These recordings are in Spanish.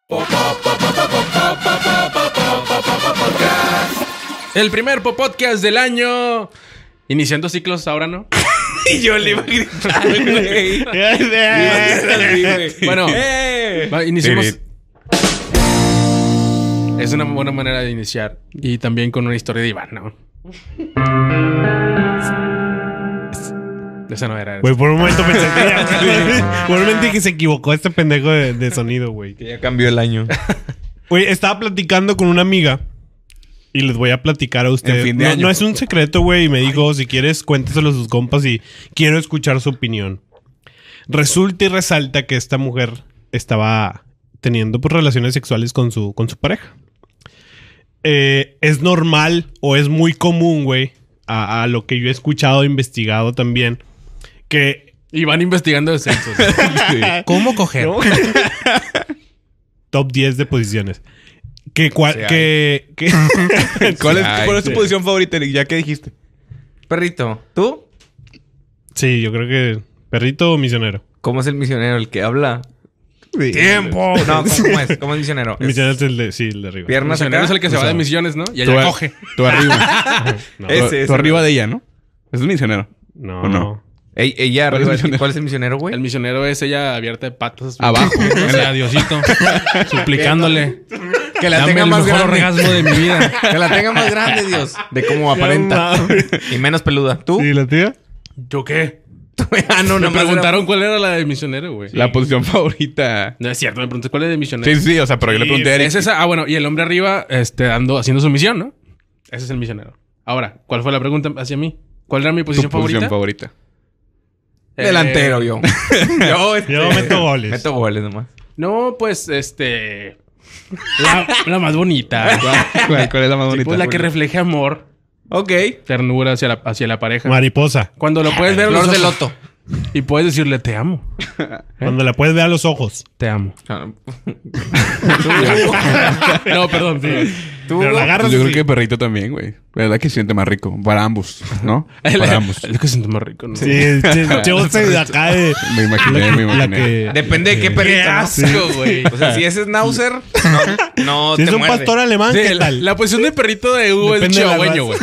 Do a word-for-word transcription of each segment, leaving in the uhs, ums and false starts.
El primer podcast del año. Iniciando ciclos ahora, ¿no? Y yo le iba a gritar, güey. Bueno, ¡Eh! va, iniciemos. Es una buena manera de iniciar. Y también con una historia de Iván, ¿no? Esa no era. Güey, por un momento pensé que ya, por un momento que se equivocó este pendejo de, de sonido, güey. Que ya cambió el año. Güey, estaba platicando con una amiga y les voy a platicar a ustedes. En fin de no, año, no es un por secreto, güey. Y me dijo, si quieres, cuéntaselo a sus compas y quiero escuchar su opinión. Resulta y resalta que esta mujer estaba teniendo pues, relaciones sexuales con su, con su pareja. Eh, es normal o es muy común, güey, a, a lo que yo he escuchado e investigado también, que... Y van investigando descensos. Sí. ¿Cómo coger? ¿No? Top diez de posiciones. Que cual, Sí, que, que... ¿Cuál es, Ay, ¿cuál es tu sí. posición favorita, Eric? Ya que dijiste. Perrito, ¿tú? Sí, yo creo que perrito o misionero. ¿Cómo es el misionero? ¿El que habla? Sí. ¡Tiempo! No, ¿cómo es? ¿Cómo es misionero? Misionero es el de... Sí, el de arriba. Piernas Misionero acá. es el que se O va sea, de misiones, ¿no? Y Tú, allá a- coge. tú arriba. No. Ese, tú, ese, tú arriba ¿no? de ella, ¿no? Es un misionero. No, ¿O no? no. Ey, ella ¿Cuál es arriba. el misionero? ¿Cuál es el misionero, güey? El misionero es ella abierta de patas. Abajo. O sea, Diosito. Suplicándole. Que la Dame tenga el más mejor grande. orgasmo de mi vida. Que la tenga más grande, Dios. De cómo aparenta. No mames. Y menos peluda. ¿Tú? ¿Sí, la tía? ¿Yo qué? ah, no, Me nomás preguntaron cuál era la de misionero, güey. La posición favorita. No es cierto, me pregunté cuál es de misionero. Sí, sí, o sea, pero yo le Sí, pregunté a Eric. Es esa. Ah, bueno, y el hombre arriba, este, dando, haciendo su misión, ¿no? Ese es el misionero. Ahora, ¿cuál fue la pregunta hacia mí? ¿Cuál era mi Tu posición favorita? posición favorita. Eh, Delantero, yo. yo, este, Yo meto goles. Meto goles nomás. No, pues, este... La, la más bonita. ¿Cuál, cuál es la más Sí, bonita? pues la que refleje amor, Ok. ternura hacia la, hacia la pareja. Mariposa. Cuando lo puedes ver a los Flor de ojos loto. y puedes decirle, te amo. Cuando la puedes ver a los ojos. Te amo. Ah, No, perdón, sí. Tú, Pero la agarras Yo creo así. que perrito también, güey. ¿Verdad que se siente más rico? Para ambos, ¿no? Para ambos. Es lo que siento más rico, ¿no? Sí, yo soy de acá de... Me imaginé, me La imaginé. que... Depende de qué perrito, Qué ¿no? asco, güey. O sea, si ese es Schnauzer, no, no Si te es un muerde. pastor alemán, Sí, ¿qué la, tal? la posición de perrito de Hugo es Depende de la chihuahueño, güey.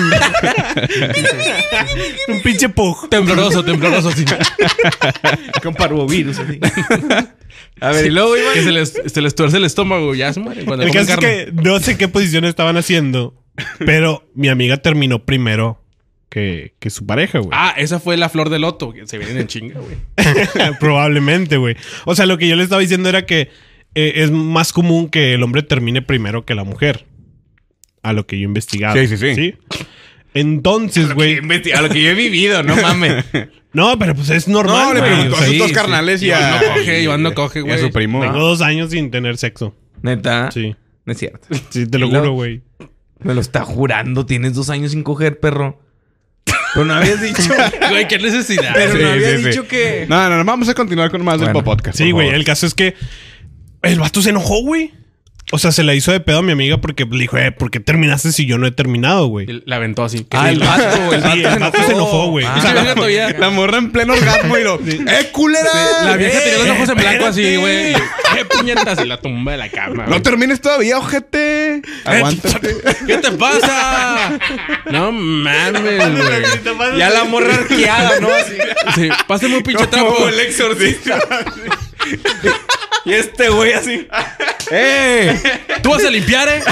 Un pinche pug. Tembloroso, tembloroso, sí. Con parvovirus, así. A ver, y luego, Iván. Que se les, se les tuerce el estómago, ya se mueren cuando El comen caso es carne. que no sé qué posición estaban haciendo, pero mi amiga terminó primero que, que su pareja, güey. Ah, esa fue la flor de loto, que se vienen en chinga, güey. Probablemente, güey. O sea, lo que yo le estaba diciendo era que eh, es más común que el hombre termine primero que la mujer. A lo que yo he investigado. Sí, sí, sí. Entonces, güey... A lo que yo he vivido, no mames. No, pero pues es normal, No, le güey. preguntó O a sea, sus dos sí, carnales y Iván a... no coge, Iván no coge, y a güey. su primo. Tengo dos años sin tener sexo. Neta. Sí. No es cierto. Sí, te lo Y luego- juro, güey. Me lo está jurando. Tienes dos años sin coger, perro. Pero no habías dicho. Güey, qué necesidad. Pero Sí, no había sí, sí. dicho que. No, no, no. Vamos a continuar con más Bueno. del podcast. Sí, por güey. favor. El caso es que el vato se enojó, güey. O sea, se la hizo de pedo a mi amiga porque le dijo, eh, ¿por qué terminaste si yo no he terminado, güey? Y la aventó así. Ah, el vato, el Sí, el vato se enojó, güey. Ah, O sea, la vieja todavía... La morra en pleno orgasmo y lo... ¡Eh, culera! La vieja tenía los ojos en blanco así, espérate. güey. y, ¡Qué puñetas! Y la tumba de la cama. ¡No güey. termines todavía, ojete! ¡Aguántate! ¿Qué te pasa? No mames, güey. Ya la morra arqueada, ¿no? Así. Sí, pásame un pinche trapo. Como el exorcista. Y este güey así. ¡Eh! ¿Tú vas a limpiar, eh?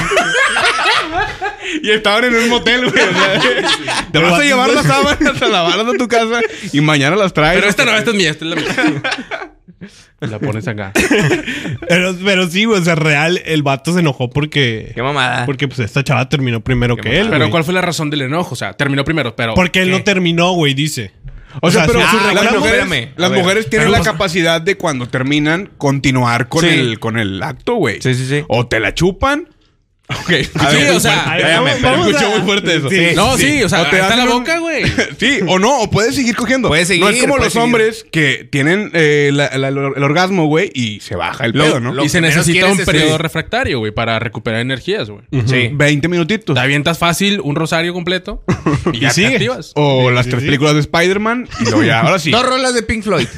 Y estaban en un motel, güey. O sea, te vas a llevar las sábanas a lavarlas a tu casa y mañana las traes. Pero esta no, esta es mía, esta es la mía. La pones acá. Pero, pero sí, güey. O sea, real, el vato se enojó porque... ¡Qué mamada! Porque pues esta chava terminó primero que él, Pero güey. ¿cuál fue la razón del enojo? O sea, terminó primero, pero... Porque él ¿qué? no terminó, güey, dice. O sea, pero su- su ah, las bueno, mujeres, espérame. las A ver, mujeres tienen pero la pues- capacidad de cuando terminan continuar con Sí. el con el acto, güey. Sí, sí, sí. O te la chupan Ok. A Sí, ver, o sea, Ahí espérame, vamos- pero vamos escuchó a- muy fuerte eso. Sí. No, sí, o sea, O te está en la hacen un- boca, güey. Sí, o no, o puedes seguir cogiendo. Puedes seguir, No es como puedes los seguir. hombres que tienen eh, la- la- el orgasmo, güey, y se baja el Lo- pedo, ¿no? lo- Y se que menos necesita quieres un es- periodo sí. refractario, güey, para recuperar energías, güey. Sí. veinte minutitos. Te avientas fácil un rosario completo y ya te sigue. activas. O Sí, las sí, tres sí. películas de Spider-Man. Y luego ya, ahora sí. Dos rolas de Pink Floyd.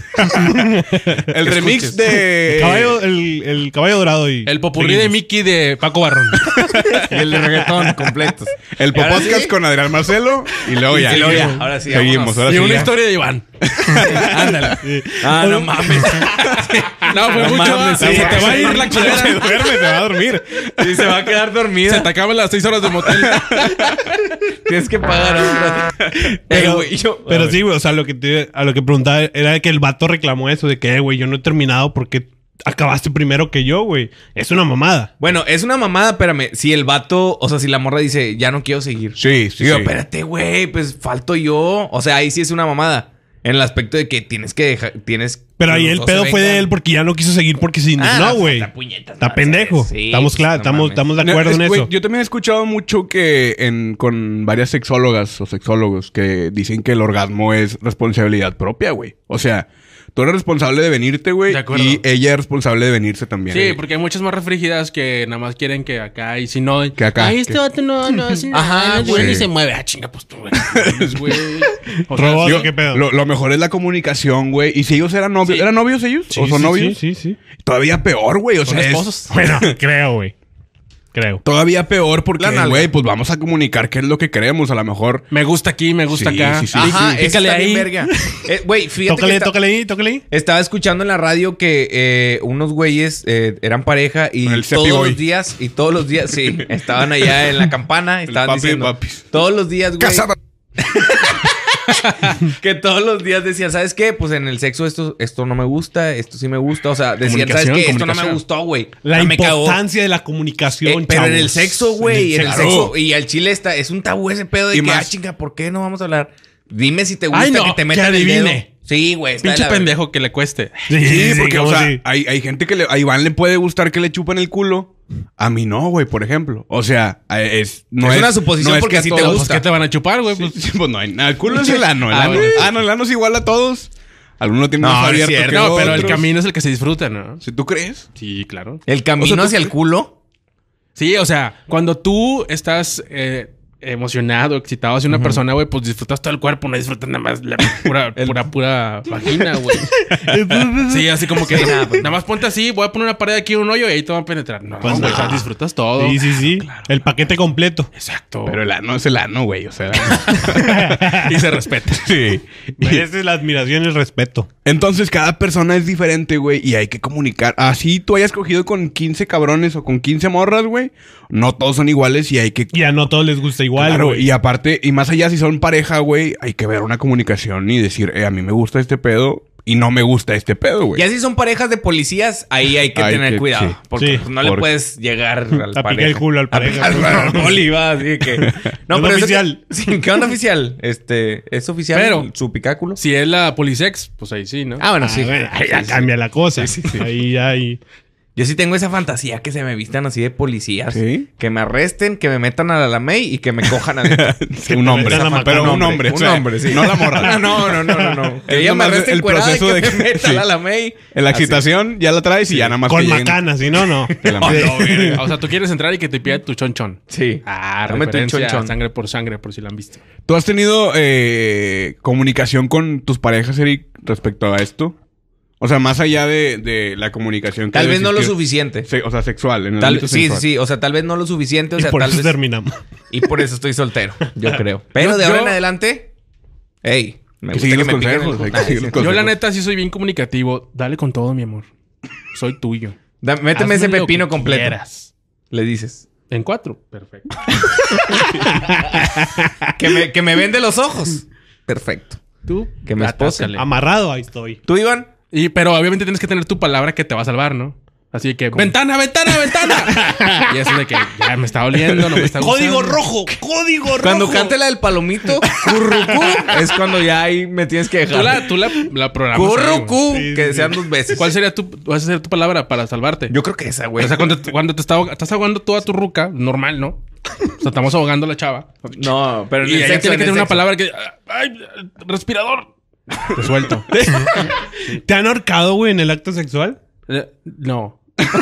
el remix escuches. de. El caballo, el, el caballo dorado y... El popurrí de seguimos. Mickey de Paco Barrón. Y el de reggaetón completos. El ¿Y ahora podcast sí? con Adrián Marcelo. Y luego ya. Y luego ya, ahora sí, Seguimos, vámonos. ahora Y sí. una ya. historia de Iván. Ándale. Ah, no mames. No, fue No mucho. mames, se sí. te va a ir la Se culera. duerme, se va a dormir. Y se va a quedar dormida. Se te acaban las seis horas de motel. Tienes que pagar otra. Pero, Eh, güey, yo- pero sí, güey, o sea, lo que te- a lo que preguntaba era que el vato reclamó eso de que, eh, güey, yo no he terminado porque acabaste primero que yo, güey. Es una mamada. Bueno, es una mamada, espérame. Si el vato, o sea, si la morra dice, ya no quiero seguir. Sí, sí. Digo, sí. espérate, güey, pues falto yo. O sea, ahí sí es una mamada. En el aspecto de que tienes que dejar, tienes... Pero ahí los el dos pedo se fue de vengan. él porque ya no quiso seguir porque se Ah, indignó, güey. está puñetas, Está no, pendejo. sí, estamos pues, claros, no estamos, mames. estamos de No, acuerdo es- en güey, eso. Yo también he escuchado mucho que en, con varias sexólogas o sexólogos que dicen que el orgasmo es responsabilidad propia, güey. O sea, tú eres responsable de venirte, güey. De acuerdo. Y ella es responsable de venirse también. Sí, güey. porque hay muchas más refrígidas que nada más quieren que acá y si no. Que acá, Ay, que- este vato no, no hace nada. Ajá, no, güey, güey. ni se mueve. Ah, chinga, pues tú, güey. güey. O sea, Robot, sí. ¿qué pedo? Lo, lo mejor es la comunicación, güey. Y si ellos eran novios, Sí. ¿eran novios ellos? Sí, ¿O son sí, novios? Sí, sí, sí. Todavía peor, güey. O Son sea, es esposos. Bueno, creo, güey. Creo. todavía peor porque, La nalga. güey, pues vamos a comunicar qué es lo que queremos. A lo mejor. Me gusta aquí, me gusta Sí, acá. sí, sí. Ajá, Pí- eso pícale está bien ahí. verga. Eh, Güey, fíjate Tócale, que está- tócale ahí, tócale ahí. estaba escuchando en la radio que eh, unos güeyes eh, eran pareja y Con el todos Cepi Boy. los días, y todos los días, sí, estaban allá en la campana, estaban papi de diciendo, papis. todos los días, güey, Casada. que todos los días decían, ¿sabes qué? Pues en el sexo esto, esto no me gusta, esto sí me gusta, o sea, decían, ¿sabes Comunicación, qué? Esto no me comunicación. gustó, güey. La Ah, me cagó. importancia de la comunicación, Eh, pero en el chavos. sexo, güey, en el Claro. sexo, y al chile está, es un tabú ese pedo de Y que, más- ah, chinga, ¿por qué no vamos a hablar? Dime si te gusta Ay, no, que te que metan el adivine. dedo. Sí, güey. está de Pinche la verga. pendejo que le cueste. Sí, Sí, sí, porque, o ¿cómo sea, sí? hay, hay gente que le, a Iván le puede gustar que le chupen el culo. A mí no, güey, por ejemplo. O sea, eh, es, no Es es una suposición no es porque que a sí te todos- Pues, gusta. ¿qué te van a chupar, güey? Pues, Sí, pues no hay nada. El culo es el ano. El Ah, ano, bueno, ah, no, el ano es igual a todos. Alguno tiene No, más es abierto cierto. que no, pero el otros. camino es el que se disfruta, ¿no? ¿Si tú crees? Sí, claro. El camino O sea, ¿tú hacia el crees? culo. Sí, o sea, cuando tú estás eh, emocionado, excitado hacia una persona, güey, pues disfrutas todo el cuerpo, no disfrutas nada más la pura, pura, pura vagina, güey. Sí, así como que Sí, nada, pues. nada más ponte así, voy a poner una pared aquí, un hoyo y ahí te va a penetrar. No, Pues güey, no. o sea, disfrutas todo. Sí, sí, sí. El paquete completo. Exacto. Pero el ano es el ano, güey. O sea. Y se respeta. sí. Merece la admiración y el respeto. Entonces, cada persona es diferente, güey. Y hay que comunicar. Así tú hayas cogido con quince cabrones o con quince morras, güey. No todos son iguales y hay que. Y a no todos les gusta igual, Claro, güey. y aparte, y más allá si son pareja, güey, hay que ver una comunicación y decir, eh, a mí me gusta este pedo y no me gusta este pedo, güey. Ya si son parejas de policías, ahí hay que Hay tener que- cuidado. sí. Porque Sí, pues, no le porque- puedes llegar al A picar pareja. el culo al pareja. Al, al poli, va, así que... No, Es pero eso oficial. que- sí, ¿qué onda oficial? Este, ¿es oficial Pero- su picáculo? Si es la polisex, pues ahí sí, ¿no? Ah, bueno, Ah, sí. bueno, ahí ya cambia la cosa. Ahí ya hay. Yo sí tengo esa fantasía que se me vistan así de policías. ¿Sí? Que me arresten, que me metan a la Lamey y que me cojan a... Sí, un hombre. metan a Pero matar un hombre. Un o sea, hombre, sí. No la morra. No, no, no, no, no. Que Es ella me nomás arreste el encuerada y proceso que de me que- meta sí. a la Lamey. En la Así. excitación ya la traes y ya nada más Con que lleguen- macana, si no, no. que la- Oh, no, verga. O sea, tú quieres entrar y que te pida tu chonchón. Sí. Ah, Dame tu referencia a chonchón. sangre por sangre, por si la han visto. ¿Tú has tenido eh, comunicación con tus parejas, Eric, respecto a esto? O sea, más allá de, de la comunicación que Tal vez no lo existió- suficiente. Se- o sea, sexual. En el Tal, ámbito sí, sí, sexual. sí. O sea, tal vez no lo suficiente. O Y sea, por tal eso vez... terminamos. Y por eso estoy soltero, yo creo. Pero Yo- de ahora yo- en adelante, ey, me Que gusta siguen que los me piquen consejos, el hay que cu- seguir los Ay, sí. consejos. Yo, la neta, sí soy bien comunicativo. Dale con todo, mi amor. Soy tuyo. Da- Méteme ese Hazme lo pepino que completo. quieras. Le dices. En cuatro. Perfecto. Que me, que me vende los ojos. Perfecto. Tú, Que me espose. atáscale. Amarrado, ahí estoy. ¿Tú, Iván? Y, pero obviamente tienes que tener tu palabra que te va a salvar, ¿no? Así que, ventana, ventana, ventana. Y eso de que ya me está oliendo, no me está gustando. ¡Código rojo! ¡Código rojo! Cuando cante la del palomito, currucú, es cuando ya ahí me tienes que dejar. Tú la, tú la, la programas. Currucú, Sí, sí, que sí. sean dos veces. ¿Cuál sería tu, vas a ser tu palabra para salvarte? Yo creo que esa, güey. O sea, cuando, cuando te está, ahog- estás ahogando tú a tu ruca, normal, ¿no? O sea, estamos ahogando a la chava. No, pero en Y el ella sexo, tiene en que el tener una sexo. palabra que... ¡Ay! Respirador. Te suelto. ¿Te han ahorcado, güey, en el acto sexual? Eh, No.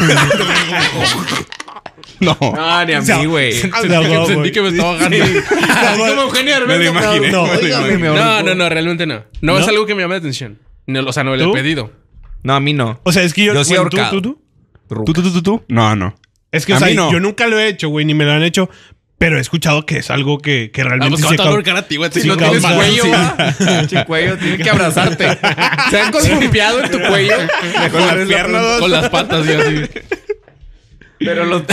No. No, ni a mí, güey. Se Sentí ahogó, que, sentí güey. que me estaba ahogando. Así como Eugenio Me lo Derbez. imaginé. no, me lo óigame, imaginé. me No, ahorcó. no, no, realmente no. No, ¿No? es algo que me llama la atención. No, o sea, no le he ¿Tú? pedido. No, a mí no. O sea, es que yo... Yo sí he bueno, ¿tú, ahorcado. tú, tú? Ruca. ¿Tú, tú, tú, tú, tú? No, no. Es que, o A sea, mí no. yo nunca lo he hecho, güey, ni me lo han hecho. Pero he escuchado que es algo que, que Ah, realmente pues sí ¿cómo te va a cau- ahorcar a ti, güey? Si sí no tienes causa- cuello. sí. ¿va? Pinche cuello, tiene que abrazarte. Se han columpiado en tu cuello. Con las es la piernas. Con las patas y así. Pero los...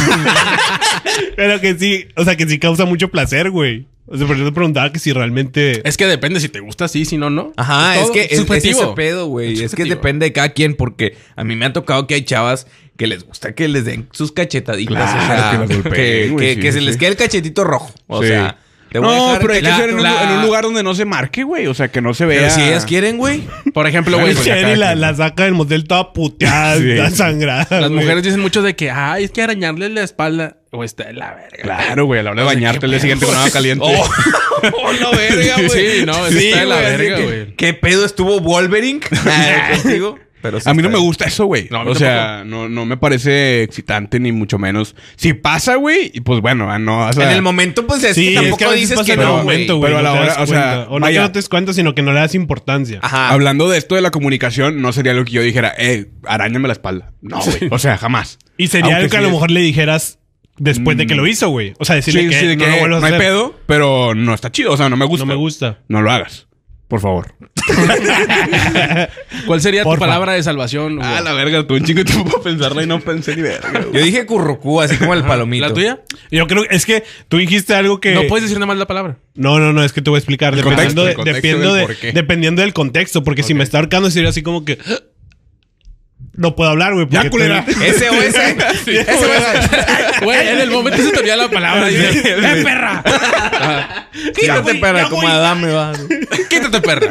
Pero que sí, o sea, que sí causa mucho placer, güey. O sea, por eso te preguntaba que si realmente... Es que depende si te gusta sí, si no, no. Ajá, es, todo. que es, es subjetivo. ese pedo, güey. Es Es, que subjetivo. depende de cada quien, porque a mí me ha tocado que hay chavas que les gusta que les den sus cachetaditas. Claro, o sea, que las golpeen, que, güey, que- sí, que se sí. les quede el cachetito rojo. O Sí. sea, te voy a No, dejar pero hay que la- ser en un, la- en un lugar donde no se marque, güey. O sea, que no se vea. Pero si ellas quieren, güey. Por ejemplo, güey, Claro, pues, Cherry la, la saca del motel toda puteada, Sí. toda sangrada. las güey. mujeres dicen mucho de que, ay, es que arañarle la espalda. O está de la verga. Claro, güey. A la hora de O sea, bañarte qué el día siguiente con agua caliente. Oh, oh, la verga, güey. Sí, no, eso está de la así verga, que, güey. ¿Qué pedo estuvo Wolverine Ah, contigo? Pero sí A mí no está me bien. gusta eso, güey. No, a mí o sea, no, no me parece excitante ni mucho menos. Si pasa, güey, y pues bueno, ah, no. O sea, En el momento, pues es Sí, que es tampoco que a veces dices pasa que en el no, momento, güey. güey. Pero a la no te hora, das o sea, cuenta. O no vaya. que no te des cuenta, sino que no le das importancia. Ajá. hablando de esto de la comunicación, no sería lo que yo dijera, eh, arañame la espalda. No, güey. O sea, jamás. Y sería Aunque algo que a sí lo es- mejor le dijeras después de que lo hizo, güey. O sea, decirle Sí, que sí, de no que lo vuelvas no a hay hacer. pedo, pero no está chido. O sea, no me gusta. No me gusta. No lo hagas. Por favor. ¿Cuál sería Porfa. tu palabra de salvación, güey? Ah, la verga, tuve un chingo de tiempo para pensarla y no pensé ni verga. güey. Yo dije currucú, así como el palomito. ¿La tuya? Yo creo que es que tú dijiste algo que... No puedes decir nada más la palabra. No, no, no, es que te voy a explicar. El Dependiendo, contexto, de- el contexto dependiendo, del de- por qué. dependiendo del contexto. Porque si Ok. me está ahorcando sería así como que... No puedo hablar, güey. Ya, porque culera. te- Ese o ese. Ese o ese. Güey, en el momento se te olvida la palabra. Y dices, ¡eh, perra! Ajá. Quítate, güey, perra, ya, como güey. Adame va. Quítate, perra.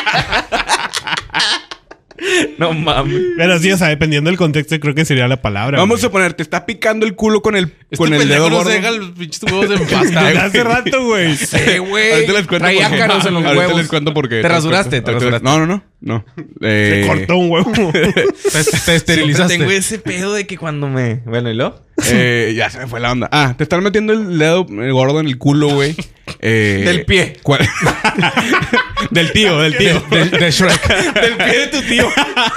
No mames. Pero sí, o sea, dependiendo del contexto, creo que sería la palabra. Vamos güey. a poner, te está picando el culo con el, Este con el dedo pendejo no gordo. se deja los pinches huevos en pasta, Desde güey. hace rato, güey. Sí, güey. Ahorita les cuento Traía por qué. ácaros en los Ahorita huevos. les cuento por qué. Te rasuraste, te Ahorita les- rasuraste. No, no, no. no. Eh, Se cortó un huevo. Te, te Siempre esterilizaste. tengo ese pedo de que cuando me... Bueno, ¿y lo? eh, ya se me fue la onda. Ah, te están metiendo el dedo eh, gordo en el culo, güey. Eh, Del pie. ¿cuál? del tío, del tío. De, de Shrek. Del pie de tu tío.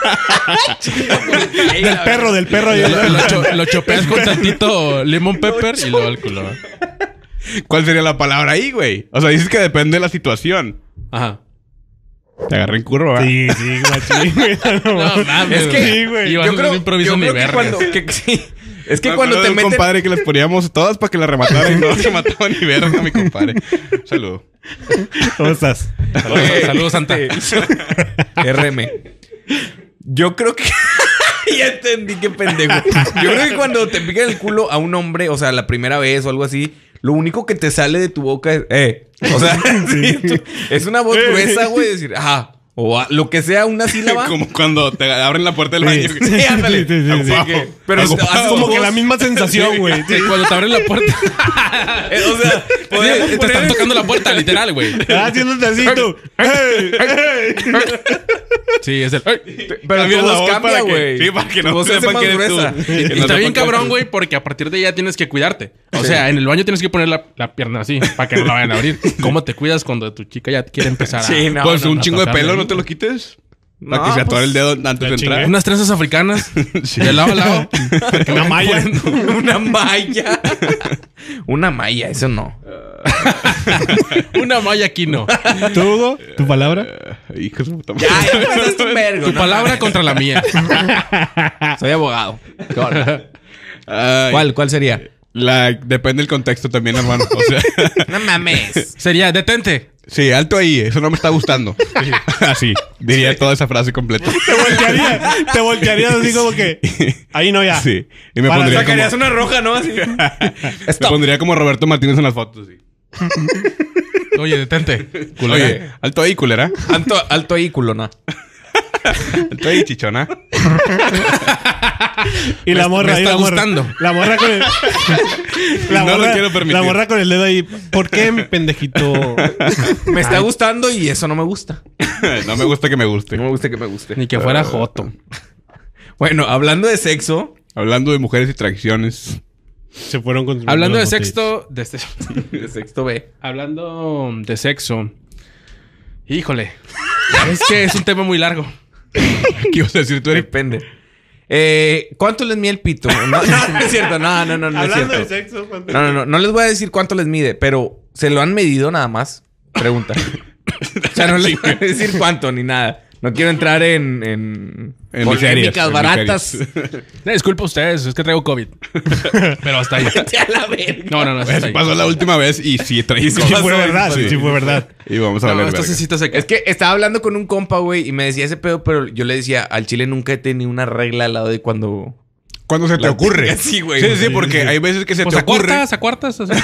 Del perro, del perro. ahí. Lo, lo cho- lo chopeas con tantito lemon pepper y luego al culo. ¿Cuál sería la palabra ahí, güey? O sea, dices que depende de la situación. Ajá. Te agarré en curva, ¿verdad? Sí, sí, machín, güey. No mames, Es que- Sí, güey. Y vas Yo a creo, hacer improviso yo ni creo que vergas. cuando... que- sí. Es que Me cuando acuerdo te de un meten... compadre que les poníamos todas para que la rematara y no se mataba ni verga, mi compadre. Un saludo. ¿Cómo estás? Saludos, saludos, Santa. R M. Yo creo que... ya entendí qué pendejo. Yo creo que cuando te pican el culo a un hombre, o sea, la primera vez o algo así, lo único que te sale de tu boca es... Eh. O sea, sí, tú- es una voz gruesa, güey, decir... Ajá. O a- lo que sea, una sílaba. Como cuando te abren la puerta del baño. Sí, ándale. Sí, sí, sí, Hago sí. pajo. que- pero Hago es- pajo. haces Como voz- que la misma sensación, güey. Sí, cuando te abren la puerta. Eh, o sea, podemos te poner- están tocando la puerta, literal, güey. Ah, haciéndote así tú. ¡Ey! ¡Ey! Sí, es el. ¡ay! Pero tu Cambias la voz voz cambia, para que- güey. sí, para que Tu no voz se hace sepan más que eres tú. gruesa. Que Y no está sepan bien que cabrón, eres güey, porque a partir de ahí ya tienes que cuidarte. O sea, en el baño tienes que poner la, la pierna así para que no la vayan a abrir. ¿Cómo te cuidas cuando tu chica ya quiere empezar a... Sí, no. Pues un no, chingo de tocarle pelo, ahí. no te lo quites. Para No, que se atore pues, el dedo antes la de chingué. entrar. Unas trenzas africanas de lado a lado. Una malla. Una malla. Una malla, eso no. Una malla aquí no. ¿Tú, Hugo? ¿Tu palabra? Eh, Hijo de su puta Ya, madre. ya pasaste un vergo. Tu no palabra mames. contra la mía. Soy abogado. Ay, ¿Cuál? ¿Cuál sería? La, depende del contexto también, hermano. O sea, No mames. Sería, detente. sí, alto ahí. Eso no me está gustando. Así. Diría toda esa frase completa. Te voltearías, te voltearías así como que... Ahí no ya. Sí. Y me Para, pondría Sacarías como... una roja, ¿no? Así. Me Stop. pondría como Roberto Martínez en las fotos, sí. Oye, detente. Culera. Oye, alto ahí, culera. Alto, alto ahí, culona. Alto ahí, chichona. Y la Me- morra, me y está la morra. gustando. La morra con el... La No lo morra, quiero permitir. La morra con el dedo ahí. ¿Por qué, pendejito? Me está gustando y eso no me gusta. No me gusta que me guste. No me gusta que me guste. Ni que fuera Joto. Bueno, hablando de sexo. Hablando de mujeres y traiciones. Se fueron con... Hablando de las botellas. sexto... De este- De sexto B. Hablando de sexo... Híjole. Es que es un tema muy largo. ¿Qué ibas a decir tú, Eric? Depende. Eh, ¿Cuánto les mide el pito? No, no, no es cierto. No, no, no, no es Hablando cierto. de sexo... ¿cuánto- No, no, no. No les voy a decir cuánto les mide, pero ¿se lo han medido nada más? Pregunta. O sea, no les voy a decir cuánto ni nada. No quiero entrar en... En, En polémicas miserias, en baratas. miserias. Eh, Disculpa ustedes, es que traigo COVID. Pero hasta ahí. Vete a la verga. No, no, no. Eso Hasta ahí. pasó la última vez y sí traí Sí cosas. fue verdad, Sí. sí fue verdad. Y vamos a No, hablar esto verga. sí se seca. Es que estaba hablando con un compa, güey, y me decía ese pedo, pero yo le decía, al chile nunca he tenido una regla al lado de cuando... Cuando se te La ocurre. tenga así, güey. Sí, sí, porque hay veces que se Pues te a ocurre. cuartas, a cuartas. así.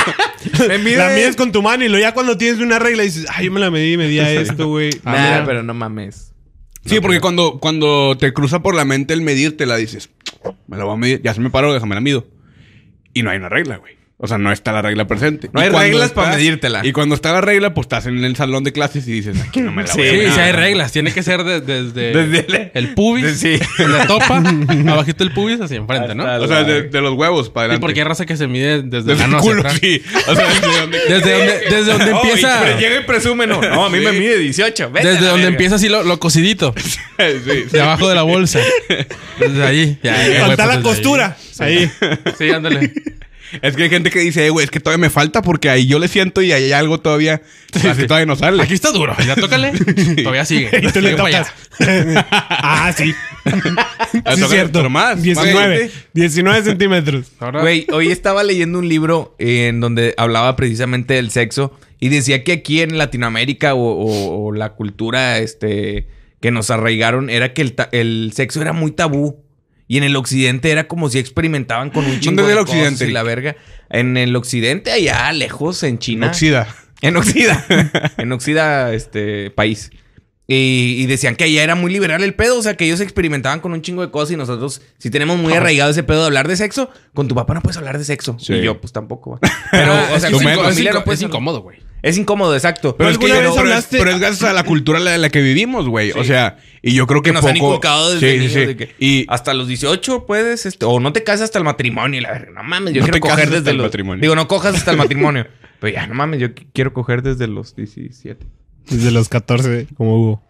Me mide... La mides con tu mano y luego ya cuando tienes una regla dices... Ay, yo me la medí y medía esto, güey. Ah, Nah, mira. pero no mames. Sí, porque cuando, cuando te cruza por la mente el medir, te la dices, me la voy a medir, ya se me paró, déjame la mido. Y no hay una regla, güey. O sea, no está la regla presente. No Y hay cuando reglas para medírtela. Y cuando está la regla, pues estás en el salón de clases y dices, aquí no me la Sí, voy a Sí, medir. sí hay reglas. Tiene que ser de- desde Desde el pubis, Sí. la topa, abajito el pubis hacia enfrente, ¿no? Hasta O sea, de, de los huevos para Sí, adelante. porque hay raza que se mide desde, Desde el el ano hacia culo, atrás. sí. O sea, desde donde... Desde donde, desde donde Oh, empieza... y pre- llega y presume, no. No, a mí Sí. me mide dieciocho. Vete a Desde la donde verga. empieza así lo, lo cosidito. sí, sí. De abajo de la bolsa. Desde ahí. Ya, ya, güey, Falta pues la desde costura. Ahí. ahí. Sí, ándale. Es que hay gente que dice, eh, güey, es que todavía me falta porque ahí yo le siento y ahí hay algo todavía. así sí. todavía no sale. Aquí está duro. Ya tócale. Todavía sigue. Y tú le Sigue para tocas. allá. Ah, sí. Ah, Sí, toca- cierto. pero más. diecinueve. más diecinueve centímetros. Ahora, Güey, hoy estaba leyendo un libro en donde hablaba precisamente del sexo y decía que aquí en Latinoamérica o, o- o la cultura este, que nos arraigaron era que el, ta- el sexo era muy tabú. Y en el occidente era como si experimentaban con un chingo ¿Dónde es de el cosas occidente, y la verga. En el occidente, allá lejos, en China. Oxida. En Oxida. En Oxida, este, país. Y, y decían que allá era muy liberal el pedo. O sea, que ellos experimentaban con un chingo de cosas y nosotros, si tenemos muy arraigado ese pedo de hablar de sexo, con tu papá no puedes hablar de sexo. Sí. Y yo, pues tampoco. va. Pero, Ah, o es sea, que con es mi inco- familia es no inco- puedes es hablar. incómodo, güey. Es incómodo, exacto. Pero es, que, ¿Alguna vez pero, es, hablaste? pero es gracias a la cultura en la, la que vivimos, güey. O sea, y yo creo que que nos poco... han inculcado desde Sí, sí, niños sí. de que Y hasta los dieciocho puedes, este, o no te casas hasta el matrimonio. Y la verga, no mames, yo No quiero te coger casas desde hasta el los... matrimonio. Digo, no cojas hasta el matrimonio. Pero ya, no mames, yo qu- quiero coger desde los diecisiete. Desde los catorce, como Hugo.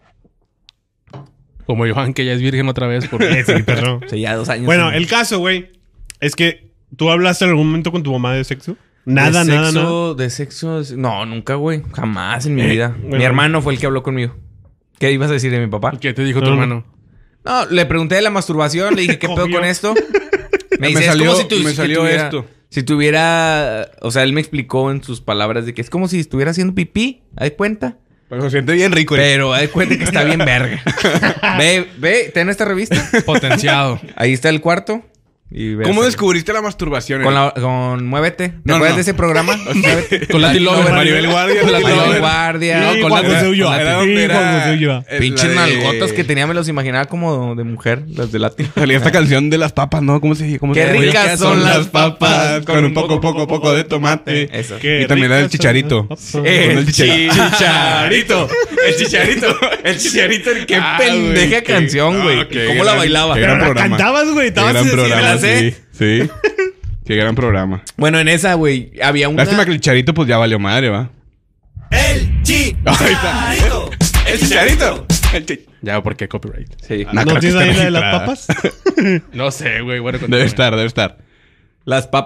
Como Johan, que ya es virgen otra vez. Por... Sí, perro. O sea, ya dos años. Bueno, sin- el caso, güey, es que tú hablaste en algún momento con tu mamá de sexo. Nada, de nada, sexo, nada. De sexo, de- no, nunca, güey. Jamás en mi Eh, vida. bueno. Mi hermano fue el que habló conmigo. ¿Qué ibas a decir de mi papá? ¿Qué te dijo tu No, no. hermano? No, le pregunté de la masturbación, le dije, ¿qué pedo Obvio. con esto? Me Me dice, salió- es como si, tu- me si salió tuviera, esto. Si tuviera... O sea, él me explicó en sus palabras de que es como si estuviera haciendo pipí. ¿Haz de cuenta? Pues se siente bien rico. Pero haz de cuenta que está bien verga. Ve, ve, ten esta revista. Potenciado. Ahí está el cuarto. Y ve ¿Cómo hasta- descubriste la masturbación? Con, Eric? la, con Muévete. ¿Te No, acuerdas no. de ese programa? Muévete. Con Latin No, Lover. Maribel Guardia. Con Latin Latin Lover. Lover. Guardia. Sí, No, con Juan la- José Ulloa. Era Sí, donde Juan era- José Ulloa. eh, Pinches la de- nalgotas que tenía, me los imaginaba como de mujer, las de Latin. Salía esta canción de las papas, ¿no? ¿Cómo se cómo Qué se llama? ricas son las papas, con un poco, poco, poco de tomate. Eso. Qué Y también era el ricas son chicharito. las papas. Con El el chicharito. chicharito. El chicharito. El chicharito. Qué Ah, güey, pendeja qué- canción, güey. ah, qué ¿Cómo la gran- bailaba? qué gran Pero la programa. cantabas, güey. Qué Estabas gran así, programa, me la sé. sí. Sí. Qué gran programa. Bueno, en esa, güey, había una... Lástima que el chicharito pues ya valió madre, ¿va? El chicharito. El chicharito. Ya, porque copyright. Sí. No, ¿No creo que tienes esté ahí la de las registrada. papas? No sé, güey. Bueno, Debe continúa. estar, debe estar. Las papas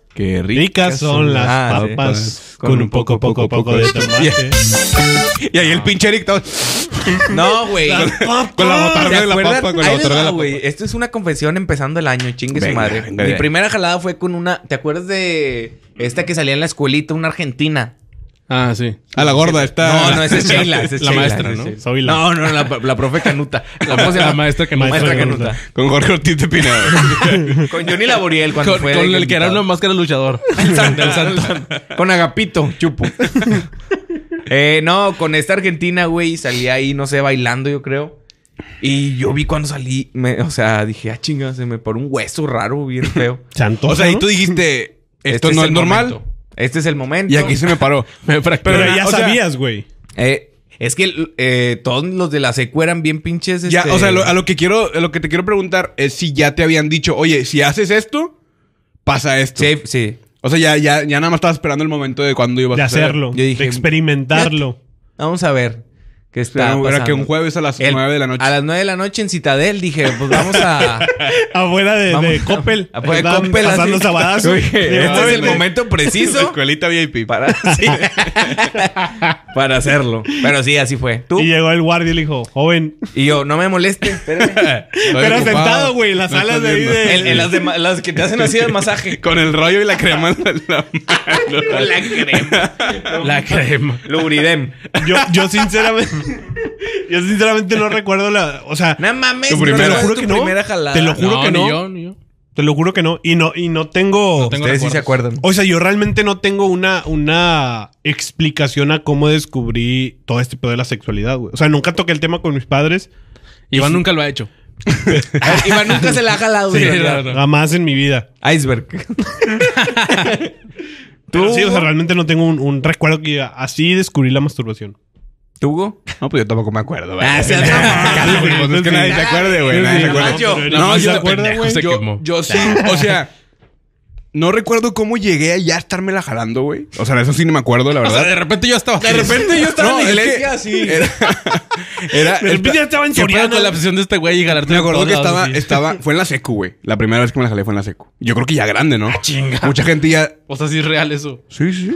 Qué Ricas son las Ah, sí. papas con un poco, poco, poco de tomate. Y ahí el pinche Eric todo... No, güey. Con la botarga ¿Te de la acuerdas? papa, con la Ahí les botarga de va, la güey. papa. Esto es una confesión empezando el año, chingue su Venga, madre. venga, Mi venga. primera jalada fue con una... ¿Te acuerdas de esta que salía en la escuelita, una argentina? Ah, sí. A la gorda está... No, no, esa es Sheila. esa es La Sheila, maestra, esa es ¿no? Sheila. Soy la- No, no, la, la profe Canuta. La, ¿Cómo se llama? la maestra que no. Maestra Maestra Canuta. Canuta. Con Jorge Ortiz de Pinedo. Con Johnny Laboriel cuando Con, fue... con de el que era invitado. una máscara luchador. El santo, el santo. Con Agapito, chupo. eh, no, con esta argentina, güey, salí ahí, no sé, bailando, yo creo. Y yo vi cuando salí, me- o sea, dije, ah, chinga, se me paró un hueso raro, bien feo. Santo. O sea, y ¿no? tú dijiste... Esto Este no es el normal. momento. Este es el momento. Y aquí se me paró. Me fracturé. Pero Pero, ya o sea- sabías, güey. Eh, es que eh, todos los de la secu eran bien pinches. Ya, este, o sea, lo- a lo que quiero... A lo que te quiero preguntar es si ya te habían dicho... Oye, si haces esto, pasa esto. Sí, sí. O sea, ya, ya, ya nada más estabas esperando el momento de cuando ibas De a hacer. hacerlo. Yo dije, de experimentarlo. Vamos a ver qué está Era, era pasando. que un jueves a las El- nueve de la noche. A las nueve de la noche en Citadel dije, pues vamos a... Afuera de, Vamos, de Coppel. afuera de Estaban Coppel, pasando así. sabadazo. Este no, es el güey. momento La preciso escuelita V I P. para, sí, para hacerlo. Pero sí, así fue. ¿Tú? Y llegó el guardia y le dijo, joven. Y yo, no me moleste, espérame. Pero sentado, güey, en las No salas estás de ahí viendo. de... En, en las, de, ma- las que te hacen así el masaje. Con el rollo y la crema en la mano. Con la crema. La crema. Luridem. Yo, yo sinceramente... yo sinceramente no recuerdo la... O sea, No mames, Tu no primera- recuerdo Te lo juro tu que no. primera jalada. Te lo juro no, que ni no. yo, ni yo. te lo juro que no. Y no, y no tengo... No tengo Ustedes sí recuerdos. se acuerdan. O sea, yo realmente no tengo una, una explicación a cómo descubrí todo este pedo de la sexualidad, güey. O sea, nunca toqué el tema con mis padres. Iván nunca lo ha hecho. A ver, Iván nunca se la ha jalado. Sí, güey. no, no. Jamás en mi vida. Iceberg. Pero ¿Tú, sí, o sea, Hugo? realmente no tengo un, un recuerdo que diga, así descubrí la masturbación. ¿Tú, Hugo? No, pues yo tampoco me acuerdo, güey. Ah, seas Cállate, pues es que nadie se acuerde, güey. Nadie se acuerda. Nacho. pero No, nadie yo se te acuerda, pendejo, güey. se yo, quemó. yo sí, o sea, no recuerdo cómo llegué a ya estarme jalando, güey. O sea, eso sí no me acuerdo, la O sea, verdad. de repente yo estaba. De repente yo estaba No, en es la que iglesia así. Era, era De repente ya estaba en ¿Qué pedo Soriana. con la obsesión de este güey y jalarte me de acuerdo todos que lados, estaba, así? estaba, fue en la secu, güey. La primera vez que me la jalé fue en la secu. Yo creo que ya grande, ¿no? Chinga. Mucha gente ya. O sea, sí es real eso. Sí, sí.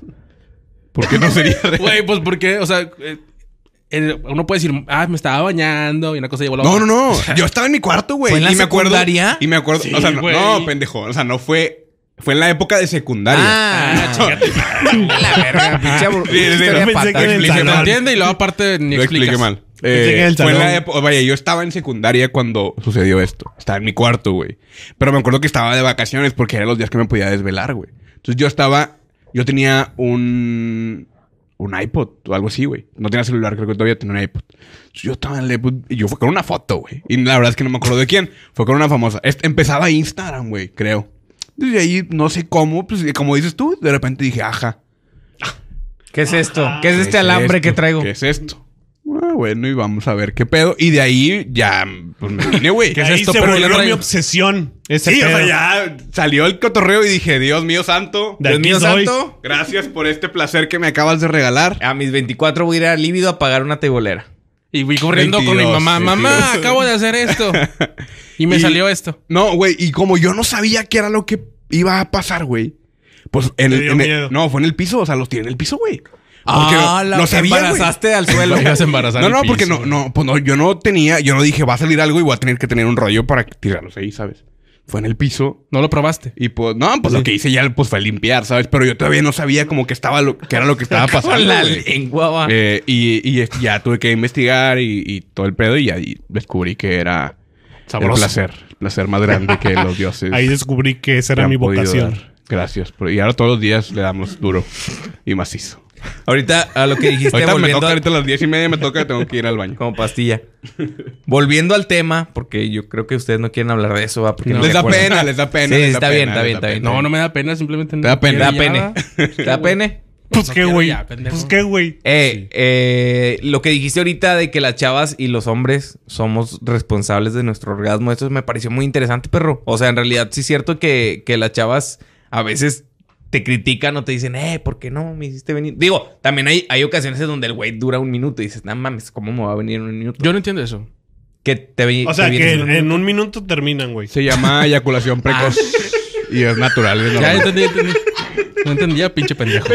¿Por qué no sería real? Güey, pues porque, o sea, eh, eh, uno puede decir, ah, me estaba bañando y una cosa llevó la No, otra. no, no. Yo estaba en mi cuarto, güey. ¿Fue en la y me acuerdo. secundaria? Y me acuerdo. Sí, o sea, no, güey. no, pendejo. O sea, no fue. Fue en la época de secundaria. Ah, chingate. La verga, pinche abur- Sí, sí, historia no de pensé patas. que era el Explica, salón. no entiende y luego aparte ni Lo expliqué explicas. mal. Pensé que en Eh, el fue en la salón. época. Vaya, yo estaba en secundaria cuando sucedió esto. Estaba en mi cuarto, güey. Pero me acuerdo que estaba de vacaciones porque eran los días que me podía desvelar, güey. Entonces yo estaba. Yo tenía un. Un iPod o algo así, güey. No tenía celular, creo que todavía tenía un iPod. Entonces, yo estaba en el iPod y yo fue con una foto, güey. Y la verdad es que no me acuerdo de quién. Fue con una famosa. Este, empezaba Instagram, güey, creo. Desde ahí, no sé cómo, pues como dices tú, de repente dije, ajá. ¿Qué es esto? ¿Qué es ¿qué este es alambre esto? que traigo? ¿Qué es esto? Ah, bueno, y vamos a ver qué pedo. Y de ahí ya, pues me vine, güey. ¿Qué es Ahí esto? se Pero volvió ya mi traigo- obsesión. Ese Sí, o pedo. sea, ya salió el cotorreo y dije, Dios mío santo, De Dios aquí mío soy. santo. gracias por este placer que me acabas de regalar. A mis veinticuatro voy a ir a Líbido a pagar una tebolera. Y fui corriendo con mi veintidós, mamá. Mamá, veintidós. acabo de hacer esto. Y me Y- salió esto. No, güey, y como yo no sabía qué era lo que iba a pasar, güey. Pues en Te el, dio en el- miedo. no, fue en el piso, o sea, los tiré en el piso, güey. Porque Ah, no, la no sabía, güey. embarazaste al suelo. Lo ibas a embarazar No, el no, piso, porque no, güey. no, pues no, yo no tenía, yo no dije, va a salir algo y voy a tener que tener un rollo para tirarlos ahí, ¿sabes? Fue en el piso. No lo probaste. Y pues, no, pues lo que hice ya pues fue limpiar, ¿sabes? Pero yo todavía no sabía como que estaba lo, que era lo que estaba pasando. Con la güey. lengua, va. Eh, y, y ya tuve que investigar y, y todo el pedo y ahí descubrí que era Sabroso. el placer, el placer más grande que los dioses Ahí descubrí que esa me era han mi podido vocación. dar. Gracias. por- Y ahora todos los días le damos duro y macizo. Ahorita a lo que dijiste, Ahorita me volviendo toca, a- ahorita a las diez y media me toca, tengo que ir al baño. como pastilla. Volviendo al tema, porque yo creo que ustedes no quieren hablar de eso, ¿va? Porque no les se da acuerdan. pena, les da pena. Sí, les da está bien, pena, está les bien, da está bien. pena. No, no me da pena, simplemente no. Te da pena. ¿Te da quiero pene? ya. ¿Te da pene? Pues No qué, quiero güey. ya, pendejo. Pues qué, güey. Eh, eh, lo que dijiste ahorita de que las chavas y los hombres somos responsables de nuestro orgasmo, eso me pareció muy interesante, perro. O sea, en realidad sí es cierto que, que las chavas a veces te critican o te dicen, eh, ¿por qué no me hiciste venir? Digo, también hay, hay ocasiones en donde el güey dura un minuto y dices, no mames, ¿cómo me va a venir en un minuto? Yo no entiendo eso. que te vi- O sea, te vienes que en en, un en minuto. un minuto terminan, güey. Se llama eyaculación precoz. y es natural. Es Ya normal. entendí, entendí. No entendía, pinche pendejo.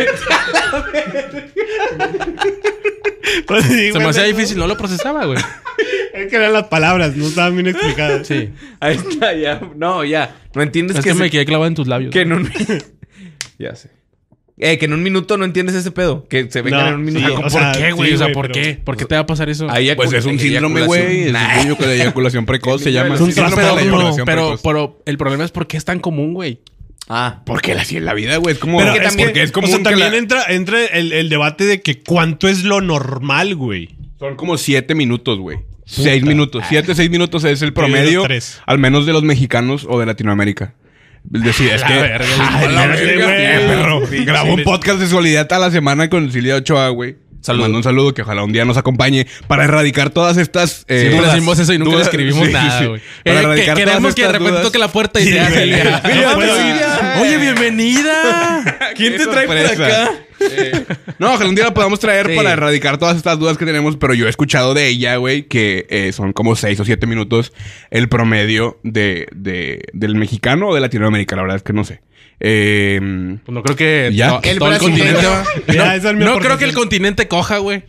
Pues sí, Se me güey, hacía no. difícil, no lo procesaba, güey. Es que eran las palabras, no estaban bien explicadas. Sí. Ahí está, ya. No, ya. No entiendes Es que, que se- me quedé clavado en tus labios. que en un... ya sé. Eh, que en un minuto no entiendes ese pedo. Que se vengan No, en un sí, minuto. o ¿Por sea, qué, güey? sí, o sea, güey, ¿por pero- qué? ¿Por qué te va a pasar eso? Ahí Pues es un eyaculación- síndrome, güey. Es Nah. un niño con eyaculación precoz. Se llama. Es un síndrome pero, de la pero, eyaculación pero, precoz. pero el problema es por qué es tan común, güey. Ah. Porque así es la vida, güey. Es como. Pero porque es que, porque es como. o sea, también entra, entra el, el debate de que cuánto es lo normal, güey. Son como siete minutos, güey. Seis minutos. Siete, seis minutos es el promedio. dividido tres. Al menos de los mexicanos o de Latinoamérica. Es decir, es La que. verga, Ay, güey. la Ay, verga, güey. eh, perro. Sí, Grabo sí. un podcast de solidaridad a la semana con Silvia Ochoa, güey. Saludo. Mando un saludo que ojalá un día nos acompañe para erradicar todas estas. eh, Siempre dudas. decimos eso y nunca le Dudas- escribimos sí, nada, sí. güey. Para Eh, que erradicar todas queremos que de estas repente dudas. toque la puerta y Sí, sea güey. Silvia. No puedo. Oye, bienvenida. ¿Quién Qué te trae por sorpresa. acá? Eh, no, ojalá un día la podamos traer Sí. para erradicar todas estas dudas que tenemos, pero yo he escuchado de ella, güey, que eh, son como seis o siete minutos el promedio de, de- del mexicano o de Latinoamérica, la verdad es que no sé. Eh, Pues no creo que Ya. to- El todo el brasileño. continente va. Ya, No, esa es mi no creo aportación. que el continente coja, güey.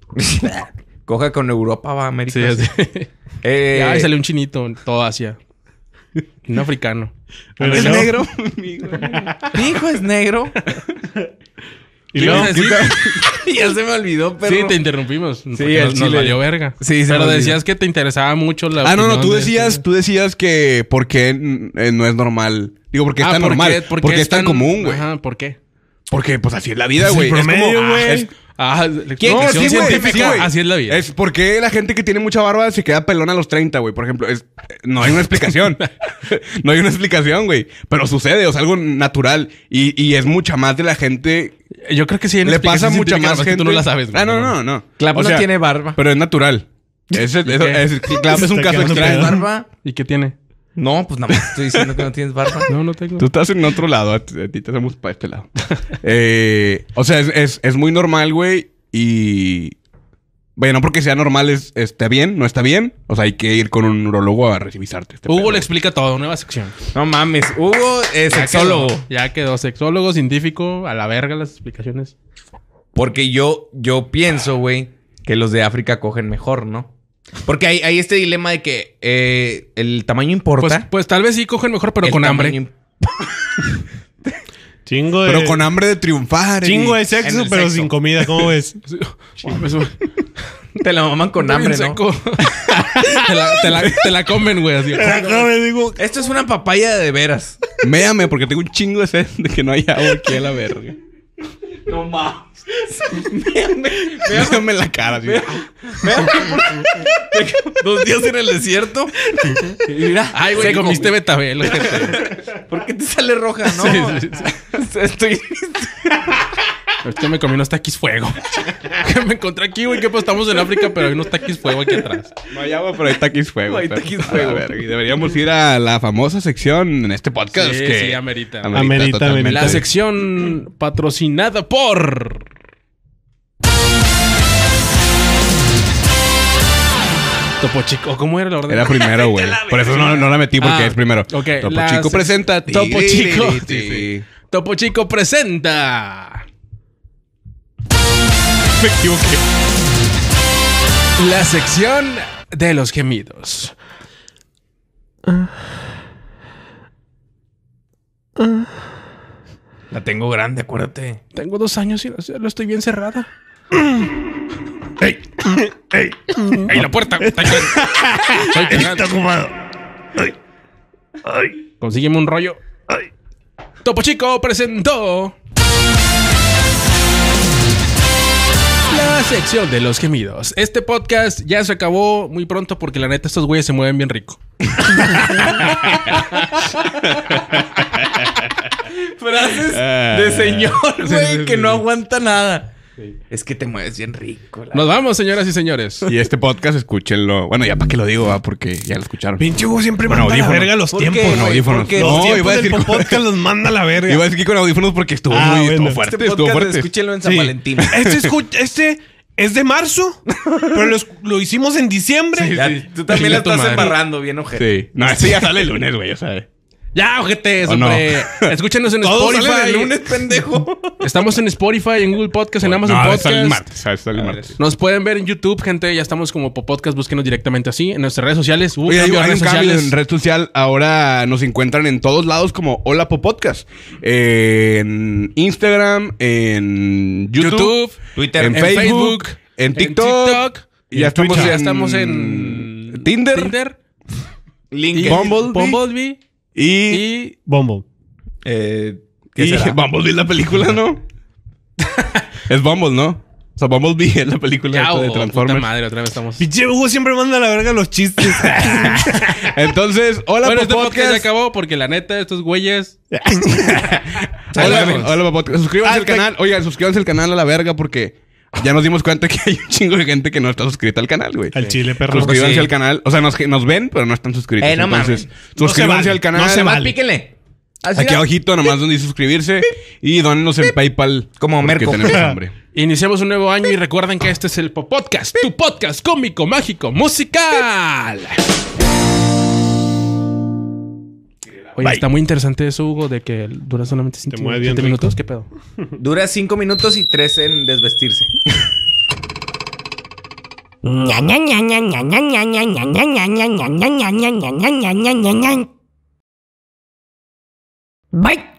Coja con Europa, va a América. Sí, así. Eh, Ya, y salió un chinito en toda Asia. Un africano. Pero ¿Es no. negro? Mi hijo es negro. Y ¿Qué luego, ibas a decir? Ya se me olvidó, pero... Sí, te interrumpimos. Sí, al nos, nos chile. valió verga. Sí, se me Pero olvidó. decías que te interesaba mucho la. Ah, no, no, opinión tú de decías, este- tú decías que por qué mm, eh, no es normal. Digo, porque es Ah, tan ¿por qué- normal. por qué porque es tan común, güey. Ajá, ¿por qué? Porque pues así es la vida, Es el güey. Es promedio, como, ah, güey. es- Ah, la ¿Quién? explicación Sí, güey, científica, sí, güey. así es la vida. Es porque la gente que tiene mucha barba se queda pelona a los treinta, güey. Por ejemplo, es, no hay una explicación. No hay una explicación, güey. Pero sucede, o sea, algo natural. Y, y es mucha más de la gente. Yo creo que sí hay una Le pasa explicación mucha científica, más nomás que gente. tú no la sabes, güey. Ah, no, no, no. Clap O no sea, tiene barba. Pero es natural. Ese, eso, qué? es, Clap es un Está caso quedando ¿Tienes extraño. pedo. barba? ¿Y qué tiene? No, pues nada más estoy diciendo que no tienes barba. No, no tengo. Tú estás en otro lado, a ti a ti te hacemos para este lado. Eh, o sea, es, es, es muy normal, güey. Y. Vaya, no porque sea normal es, está bien, no está bien. O sea, hay que ir con un neurólogo a revisarte. Este Hugo pedo. le explica todo, nueva sección. No mames. Hugo es Ya sexólogo. quedó, ya quedó sexólogo, científico, a la verga las explicaciones. Porque yo, yo pienso, güey, que los de África cogen mejor, ¿no? Porque hay, hay este dilema de que eh, el tamaño importa. Pues, pues tal vez sí cogen mejor, pero El con hambre. tamaño chingo de... Pero con hambre de triunfar. y- Chingo de en sexo, el pero sexo. sin comida. ¿Cómo ves? Eso- Te la maman con Está bien hambre, ¿no? seco. te, la, te, la, te la comen, güey, así. No, me digo... Esto es una papaya de veras. Méame, porque tengo un chingo de sed de que no hay agua aquí a la verga. No mames. Méame en la cara, así. Dos días en el desierto. Y mira. Ay, güey, seco. comiste betabel. ojete. ¿Por qué te sale roja? No. Sí, sí, Estoy... Ahorita me comí unos taquis fuego. Que me encontré aquí, güey, que pues estamos en África, pero hay unos taquis fuego aquí atrás. No hay agua, pero hay taquis fuego. Hay pero- taquis a fuego. la verga. Y deberíamos ir a la famosa sección en este podcast. Sí, que sí, amerita. Amerita, totalmente. amerita. La sección patrocinada por... Topo Chico. ¿Cómo era la orden? Era primero, güey. Por eso no, no la metí porque Ah, es primero. ok, Topo la Chico sec- presenta. Topo Chico. Sí, Sí, sí. Topo Chico presenta... Me equivoqué. La sección de los gemidos. La tengo grande, acuérdate. Tengo dos años sin hacerlo, estoy bien cerrada. ¡Ey! ¡Ey! ¡Ey, la puerta! Está aquí. Estoy cagando. Está ocupado. ¡Ay! ¡Ay! Consígueme un rollo. ¡Ay! Topo Chico presentó... La sección de los gemidos. Este podcast ya se acabó muy pronto porque la neta estos güeyes se mueven bien rico. Frases Ah. de señor, Sí, güey, sí, que sí, no sí. aguanta nada. Es que te mueves bien rico. la- Nos vamos, señoras y señores. Y este podcast, escúchenlo. Bueno, ya para qué lo digo, va, porque ya lo escucharon. Pinche Hugo siempre Con manda a la audífonos. verga los ¿Por tiempos. qué, ¿no? güey? audífonos. ¿Por qué? Los No, tiempos iba a decir del con- podcast los manda a la verga. Iba a decir que con audífonos porque estuvo Ah, muy bueno. estuvo Este fuerte, estuvo podcast, fuerte. escúchenlo en San Sí. Valentín. Este, escu- este es de marzo, pero lo, lo hicimos en diciembre. Ya, sí. tú también la Chinga tu estás madre. embarrando bien, ojete. Sí. No, este ya sale el lunes, güey, o sea. Ya, ojete, ¿O no? hombre. Escúchenos en Todo sale Spotify. de lunes, pendejo. Estamos en Spotify, en Google Podcast, en Amazon No, Podcast. sale el martes. Sale el martes. Nos pueden ver en YouTube, gente. Ya estamos como Podcast. Búsquenos directamente así. En nuestras redes sociales. Hubo Oye, hay, cambio de hay un redes cambio sociales. en red social. Ahora nos encuentran en todos lados como Hola Po Podcast. En Instagram, en YouTube, YouTube, Twitter, en, en Facebook, Facebook, en en TikTok. TikTok, y ya en estamos, Twitch. en Ya estamos en Tinder, Tinder LinkedIn. y Bumblebee. Bumblebee y, y Bumble. Eh, ¿qué y será? Bumblebee es la película, ¿no? Es Bumble, ¿no? O sea, Bumblebee es la película ya, esta de oh, puta Transformers. madre, otra vez estamos. Pinche Hugo siempre manda a la verga los chistes. Entonces, Hola Bueno, Po este podcast ya Podcast. acabó porque la neta, estos güeyes. Hola, Saludos. hola, Po Podcast. Suscríbanse Ah, al canal. Oigan, suscríbanse al canal a la verga porque ya nos dimos cuenta que hay un chingo de gente que no está suscrita al canal, güey. Al chile, perro. Suscríbanse sí. al canal. O sea, nos, nos ven, pero no están suscritos. Eh, no Entonces, mames. suscríbanse vale, al canal. no se Además, vale. píquenle. Así Aquí era. abajito, nomás donde dice suscribirse. Y dónenos en PayPal. Como porque Merco. tenemos hambre. Iniciamos un nuevo año y recuerden que este es el Po Podcast, tu podcast cómico, mágico, musical. Oye, Bye. está muy interesante eso, Hugo, de que dura solamente cinco mueves bien rico. minutos. ¿Qué pedo? Dura cinco minutos y tres en desvestirse. Bye.